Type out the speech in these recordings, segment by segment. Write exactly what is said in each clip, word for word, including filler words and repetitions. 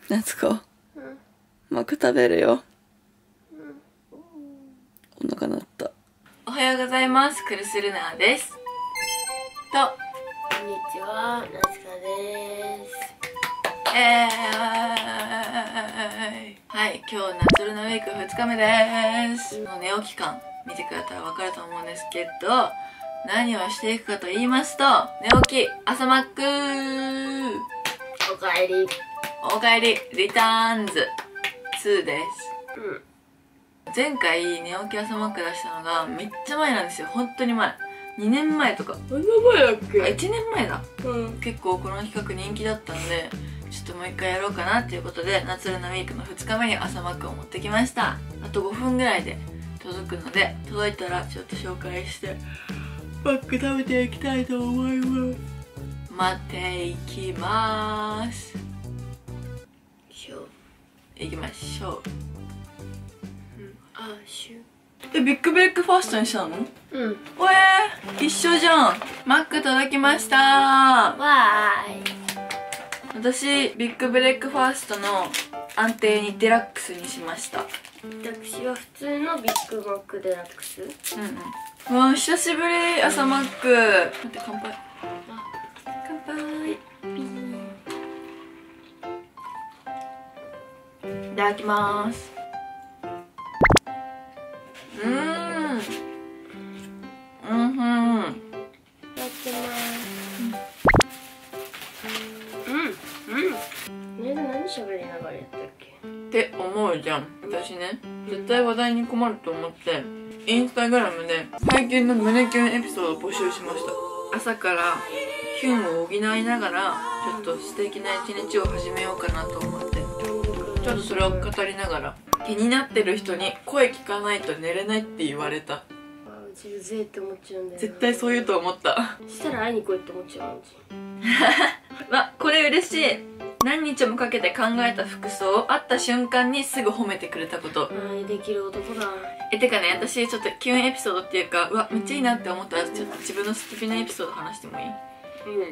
夏子、うん、マック食べるよ、うん、お腹鳴った。おはようございます。クリス・ルナーですと、 こんにちは、夏子です。 えー、はい、今日夏ルナウィークふつかめです。もう寝起き感見てくれたら分かると思うんですけど、何をしていくかと言いますと、寝起き朝マックー、 おかえりおかえりリターンズツーです。うん、前回寝起き朝マック出したのがめっちゃ前なんですよ。本当に前、にねんまえとか。 そんな前だっけ？ あ、いちねんまえだ、うん、結構この企画人気だったので、ちょっともう一回やろうかなっていうことで、夏ルナウィークのふつかめに朝マックを持ってきました。あとごふんぐらいで届くので、届いたらちょっと紹介してマック食べていきたいと思います。待っていきまーす。いきましょう。 うん、あしゅで、ビッグブレックファーストにしたの？ うん。 おえー、一緒じゃん。マック届きましたー。 わーい。 私、ビッグブレックファーストの安定にデラックスにしました。 私は普通のビッグマックデラックス。うんうん。うわ、久しぶり、朝マック。待って、乾杯。乾杯。いただきまーす。うーん。うんふん。 いただきます。うん。うん。うん。ね、何喋りながらやったっけ？ って思うじゃん。私ね、絶対話題に困ると思って、インスタグラムで最近の胸キュンエピソードを募集しました。朝からキュンを補いながら、ちょっと素敵な一日を始めようかなと思って。ちょっとそれを語りながら、気になってる人に声聞かないと寝れないって言われた。 あ、うちうぜえって思っちゃうんだよ。 絶対そう言うと思った。 したら会いに来いって思っちゃううち。 わ、これ嬉しい。何日もかけて考えた服装を会った瞬間にすぐ褒めてくれたこと。 はい、できる男だ。 え、てかね、私ちょっとキュンエピソードっていうか、うわ、めっちゃいいなって思ったら、ちょっと自分の好きなエピソード話してもいい？ うん。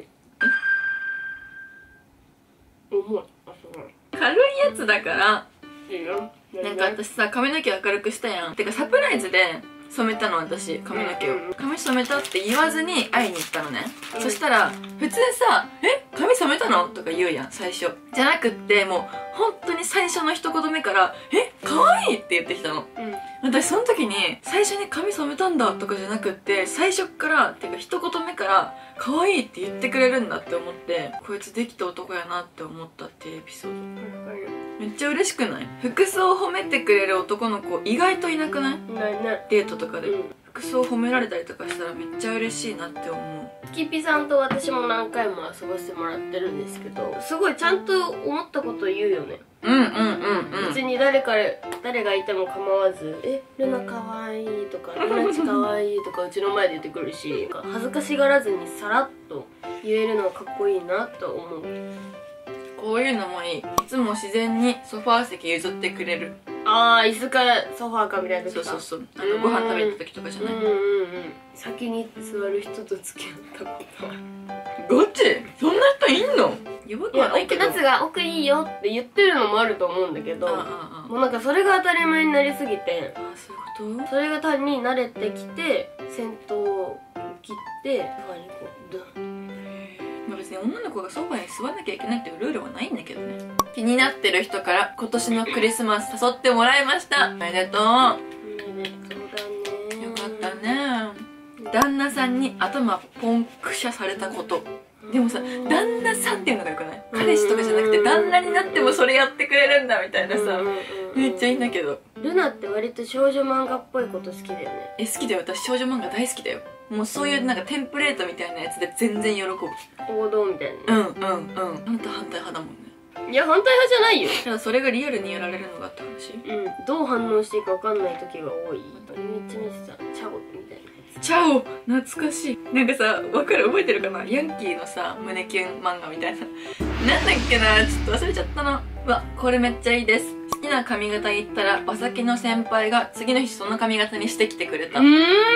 重い。あ、すごい。 軽いやつだから。 いいよ。 なんか私さ、髪の毛明るくしたやん。てかサプライズで染めたの、私髪の毛を。髪染めたって言わずに会いに行ったのね。うん、そしたら普通さ「え、髪染めたの？」とか言うやん、最初。じゃなくって、もう本当に最初の一言目から「え、可愛い!」って言ってきたの。うん、私その時に最初に髪染めたんだとかじゃなくって、最初からてか一言目から可愛いって言ってくれるんだって思って、こいつできた男やなって思ったっていうエピソード。めっちゃ嬉しくない？服装を褒めてくれる男の子意外といなくない？ いないね。 デートとかで、うん、服装を褒められたりとかしたらめっちゃ嬉しいなって思う。 キピさんと私も何回も遊ばせてもらってるんですけど、すごいちゃんと思ったこと言うよね。 うんうんうんうん。 別に誰か誰がいても構わず「え、ルナかわいい」とか「ルナちかわいい」とかうちの前で言ってくるし、恥ずかしがらずにさらっと言えるのはかっこいいなと思う。 こういうのもいい。いつも自然にソファー席譲ってくれる。ああ、椅子かソファーかみたいな時か。 そうそうそう。あのご飯食べた時とかじゃない。うんうんうん。 先に座る人と付き合ったことは。 ガチ？そんな人いんの？やばくはないけど。 奥夏が奥いいよって言ってるのもあると思うんだけど、もうなんかそれが当たり前になりすぎて、 あ、そういうこと？ それが単に慣れてきて先頭を切ってソファにこうドン。 別に女の子がソファに座らなきゃいけないっていうルールはないんだけどね。気になってる人から今年のクリスマス誘ってもらいました。おめでとう。 おめでとうだね。 よかったね。旦那さんに頭ポンクシャされたこと。でもさ、旦那さんっていうのがよくない？彼氏とかじゃなくて旦那になってもそれやってくれるんだみたいなさ、めっちゃいいんだけど。 ルナって割と少女漫画っぽいこと好きだよね。 え、好きだよ。私少女漫画大好きだよ。もうそういうなんかテンプレートみたいなやつで全然喜ぶ。 王道みたいな。 うんうんうん。あなた反対派だもんね。 いや、反対派じゃないよ。 ただそれがリアルにやられるのがって話。 うん。どう反応していいか分かんない時が多い。めっちゃ見てた。チャオみたいなやつ。 チャオ懐かしい。なんかさ、わかる？覚えてるかな？ヤンキーのさ、胸キュン漫画みたいな。なんだっけな、ちょっと忘れちゃったな。うわ、これめっちゃいいです。好きな髪型言ったら、馬先の先輩が次の日その髪型にしてきてくれた。うーん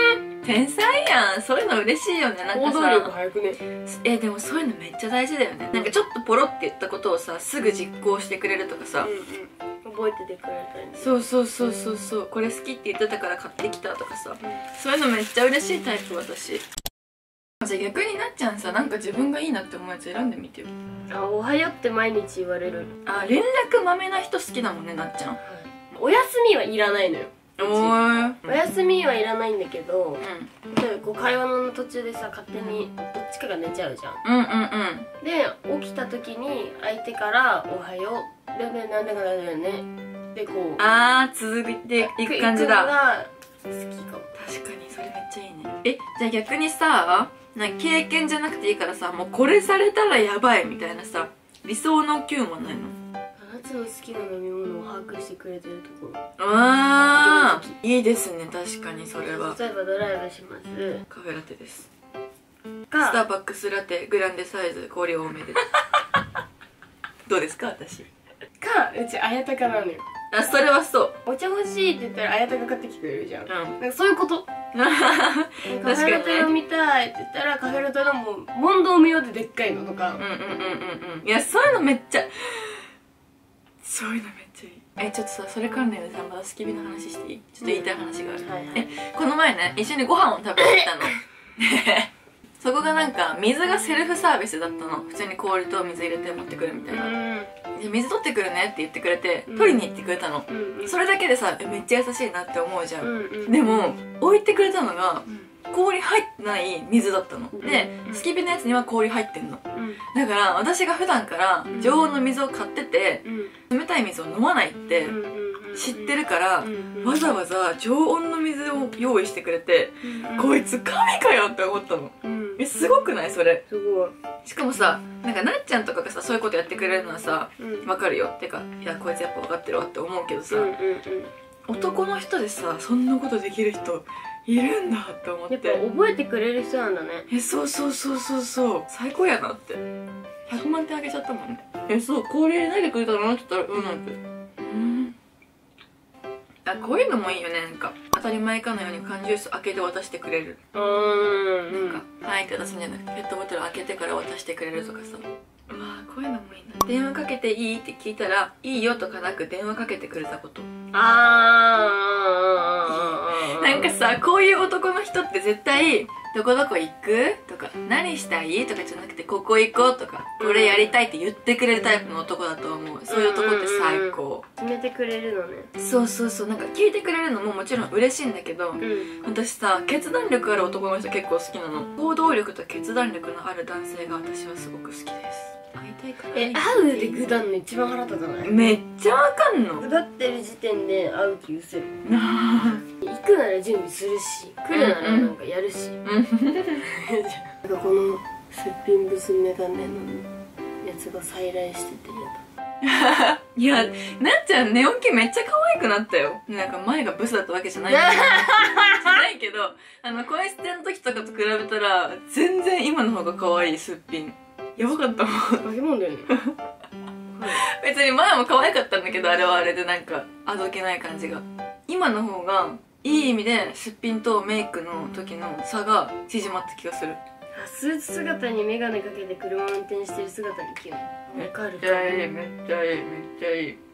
天才やん。そういうの嬉しいよね。なんかさ、 行動力早くね。 えでもそういうのめっちゃ大事だよね。なんかちょっとポロって言ったことをさすぐ実行してくれるとかさ、 うんうん、覚えててくれたりね。 そうそうそうそうそう、これ好きって言ってたから買ってきたとかさ、そういうのめっちゃ嬉しいタイプ私。じゃあ逆になっちゃんさ、なんか自分がいいなって思うやつ選んでみてよ。 あ、おはようって毎日言われる。 あ、連絡まめな人好きだもんね、なっちゃん。 お休みはいらないのよ。 おー、 お休みはいらないんだけど、 うん、 例えばこう会話の途中でさ勝手にどっちかが寝ちゃうじゃん。 うんうんうん。 で起きた時に相手から「おはよう」でね、なんだかなんだよねでこうあー、続いていく感じだ。 行くのが好きかも。 確かにそれめっちゃいいね。え、じゃあ逆にさ、なんか経験じゃなくていいからさ、もうこれされたらやばいみたいなさ、理想のキュンはないの？ あなたの好きな飲み物を把握してくれてるところ。 あー、いいですね、確かにそれは。 例えばドライブしますカフェラテです。 かスターバックスラテグランデサイズ氷多めです。どうですか私？ かうち綾鷹なのよ。 あ、それはそう。 お茶欲しいって言ったら綾鷹買ってきてくれるじゃん。 うん。 なんかそういうことカフェラテ飲みたいって言ったらカフェラテのもう問答無用ででっかいのとか。 うんうんうんうんうん。いや、そういうのめっちゃ、そういうのめっちゃいい。え、ちょっとさ、それ関連でさ、まだスキビの話していい？ちょっと言いたい話がある。 はいはい、 え、この前ね、一緒にご飯を食べに行ったの。そこがなんか水がセルフサービスだったの。普通に氷と水入れて持ってくるみたいな。で、水取ってくるねって言ってくれて、取りに行ってくれたの。それだけでさ、え、めっちゃ優しいなって思うじゃん。でも置いてくれたのが氷入ってない水だったの。で、スキビのやつには氷入ってんの。だから私が普段から常温の水を買ってて、冷たい水を飲まないって知ってるから、わざわざ常温の水を用意してくれて、こいつ神かよって思ったの。え、すごくないそれ？ すごい。 しかもさ、なんかなっちゃんとかがさ、そういうことやってくれるのはさ、わかるよ。てか、いや、こいつやっぱ分かってるわって思うけどさ、男の人でさ、そんなことできる人いるんだって思って。 やっぱ覚えてくれる人なんだね。 え、そうそうそうそうそう、最高やなって。ひゃくまんてんあげちゃったもんね。え、そう、氷入れないでくれたらなって言ったら、うんなんて。うん。あ、こういうのもいいよね。なんか当たり前かのように缶ジュース開けて渡してくれる。 うーん、 なんか「はい」って出すんじゃなくて、ペットボトル開けてから渡してくれるとかさ。うわー、こういうのもいいな。電話かけていいって聞いたら「いいよ」とかなく電話かけてくれたこと。 あー、 なんかさ、こういう男の人って絶対「どこどこ行く?」とか「何したい?」とかじゃなくて「ここ行こう」とか「これやりたい」って言ってくれるタイプの男だと思う。そういう男って最高。 決めてくれるのね。 そうそうそう、なんか聞いてくれるのももちろん嬉しいんだけど、 うん、 私さ、決断力ある男の人結構好きなの。行動力と決断力のある男性が私はすごく好きです。会いたいからえ、会うでぐだんの一番腹立たない？ めっちゃわかんの。 ぐだってる時点で会う気失せる。行くなら準備するし、来るならなんかやるし、なんかこのすっぴんブメガネのやつが再来してて嫌だ。 いや、なっちゃん寝起きめっちゃ可愛くなったよ。なんか前がブスだったわけじゃないじゃないけど、あの声捨ての時とかと比べたら全然今の方が可愛い。すっぴんやばかったもん。 化け物だよね。 別に前も可愛かったんだけど、あれはあれでなんかあどけない感じが。今の方がいい意味ですっぴんとメイクの時の差が縮まった気がする。 スーツ姿にメガネかけて車運転してる姿がキュン。わかる。 めっちゃいい、めっちゃいい、めっちゃいい。いいね。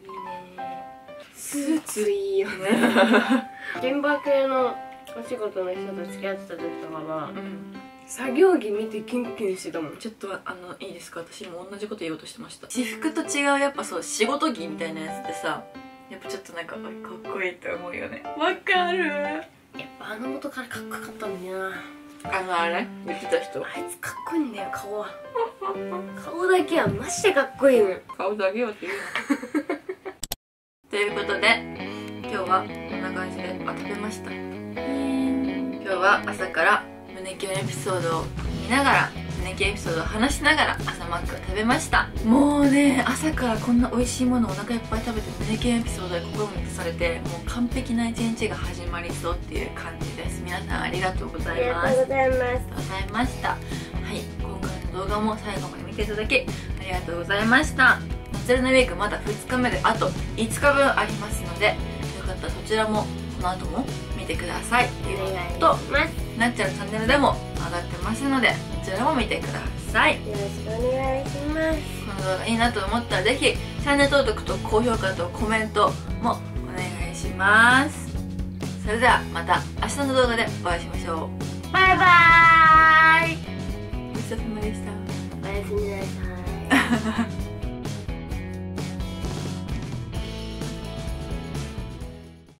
スーツいいよね。現場系のお仕事の人と付き合ってた時とかは、うん、作業着見てキュンキュンしてたもん。 ちょっとあのいいですか、私も同じこと言おうとしてました。私服と違うやっぱそう仕事着みたいなやつってさ、やっぱちょっとなんかかっこいいって思うよね。わかる。 やっぱあの元からかっこよかったんだよな。 あのあれ言ってた人、 あいつかっこいいんだよ。顔は顔だけはマジでかっこいいの。 顔だけはって言うの。ということで今日はこんな感じで、あ、食べました。今日は朝から胸キュンエピソードを見ながら、胸キュンエピソードを話しながら朝マックを食べました。もうね、朝からこんな美味しいものをお腹いっぱい食べて胸キュンエピソードで心も満たされて、もう完璧な一日が始まりそうっていう感じです。皆さんありがとうございます。 ありがとうございます。 ありがとうございました。はい、今回の動画も最後まで見ていただきありがとうございました。夏ルナウィークまだふつかめであといつかぶんありますので、よかったらそちらもこの後も見ててくださいっていうお願いしのと、 ます。 なっちゃんのチャンネルでも上がってますので、そちらも見てください。 よろしくお願いします。 この動画いいなと思ったらぜひチャンネル登録と高評価とコメントもお願いします。それではまた明日の動画でお会いしましょう。 バイバーイ。 ごちそうさまでした。 おやすみなさい。